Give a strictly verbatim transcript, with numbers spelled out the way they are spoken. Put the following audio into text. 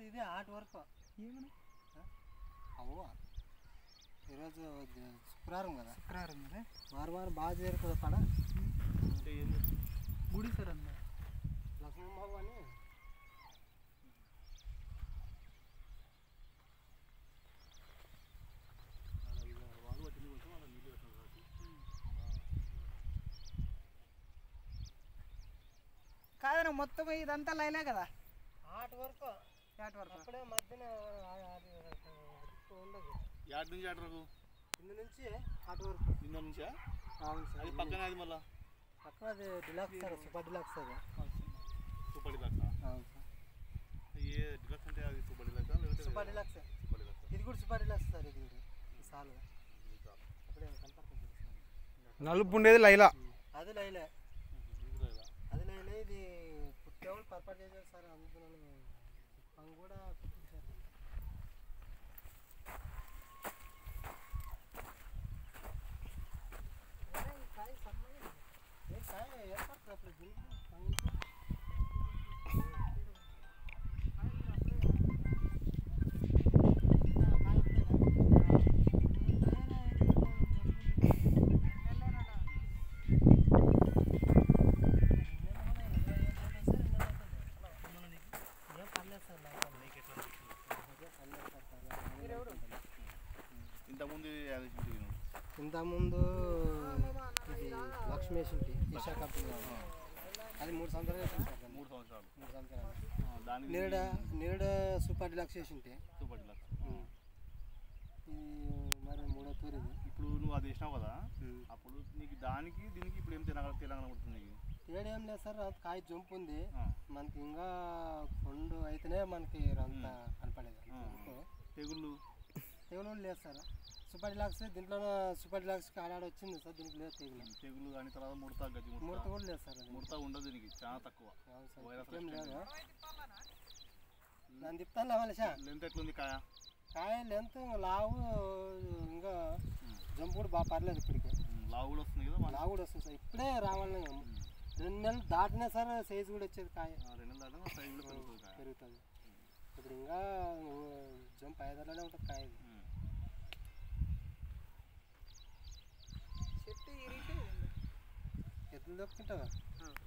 ఇదే ఆట వరకు ఏమన్నా అవ్వ ఈరోజు శుక్రవారం కదా శుక్రవారం కదా వారం వారం బాగా చేరుతుంది పడ గుడి సార్ అన్న లక్ష్మీబాబు అని కాదన్న మొత్తం ఇదంతా లైలే కదా ఆట వరకు ఆట వరకు అప్పుడే మధ్యన ఉండదు యాడ్ నుంచి ఆట వరకు ఇందు నుంచి ఆట వరకు నిన్న నుంచా అవును సార్ అది పక్కన అది మళ్ళా పక్కన అది డిలాక్స్ సార్ సూపర్ డిలాక్స్ అది సూపర్ డిలక్స్ అవును సార్ ఏ డిలక్స్ అంటే అది సూపర్ డిలక్స్ లేకపోతే సూపర్ డిలాక్స్ సూపర్ డిలక్స్ ఇది కూడా సూపర్ డిలాక్స్ సార్ ఇది కూడా సాలు అప్పుడే కనపడుతుంది నలుపు ఉండేది లైలా అది లైలే అది లైలే ఇది పుట్టేవాళ్ళు పర్పట్ చేశారు సార్ అందులో పంగు కూడా పుట్టించారు కాయ సన్నగా ఏ కాయ ఏర్పడుతుంది అప్పుడు దీనికి పంగు ఇంతకుముందు ఇంతకుముందు ఇది లక్ష్మీష్ ఇంటి ఈషా కంపెనీ అది మూడు సంవత్సరాలు వేసింది సార్ మూడు సంవత్సరాలు మూడు సంవత్సరాలు దానికి నీడ నీడ సూపర్ డిలక్స్ చేసి ఉంటే సూపర్ డిలక్స్ ఇది మరి మూడో తూరు ఇది ఇప్పుడు నువ్వు అది వేసినావు కదా అప్పుడు నీకు దానికి దీనికి ఇప్పుడు ఏం తెలంగాణ తెలంగాణ పడుతుంది నీకు తేడా ఏం లేదు సార్ అది కాయ జంపు ఉంది మనకి ఇంకా పండు అయితేనే మనకి అంత కనపడేది తెగుళ్ళు తెగులు లేదు సార్ సూపర్ డిలాక్స్ దీంట్లో సూపర్ డిలాక్స్కి ఆడాడ వచ్చింది సార్ దీనికి లేదు తెగులు తెగులు కానీ తర్వాత ముడత గజ్జి ముడత కూడా లేదు సార్ అది ముడత ఉండదు దీనికి చాలా తక్కువ సార్ ఏం లేదు దాన్ని తిప్పుతాను మనిషా లెంత్ ఎట్లుంది కాయ కాయ లెంత్ లావు ఇంకా జంపు కూడా బాగా పర్లేదు ఇప్పటికి లావు కూడా వస్తుంది కదా లావు కూడా వస్తుంది సార్ ఇప్పుడే రావాలని రెండు నెలలు దాటినా సార్ సైజు కూడా వచ్చేది కాయ రెండు నెలలు దాటినా సైజు కూడా పెరుగుతుంది కాయ పెరుగుతుంది ఇప్పుడు ఇంకా జంప్ ఐదర్లోనే ఉంటుంది కాయ చెట్టు ఇరిగితే ఎద్దులు దొక్కుంటావా